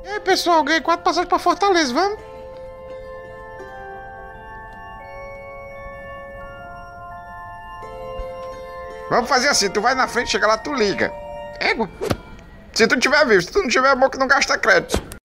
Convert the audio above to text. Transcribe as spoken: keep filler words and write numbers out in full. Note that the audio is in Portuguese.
E aí, pessoal, ganhei quatro passagens pra Fortaleza, vamos? Vamos fazer assim, tu vai na frente, chega lá, tu liga. Égua. Se tu tiver vivo, se tu não tiver, é bom que não gasta crédito.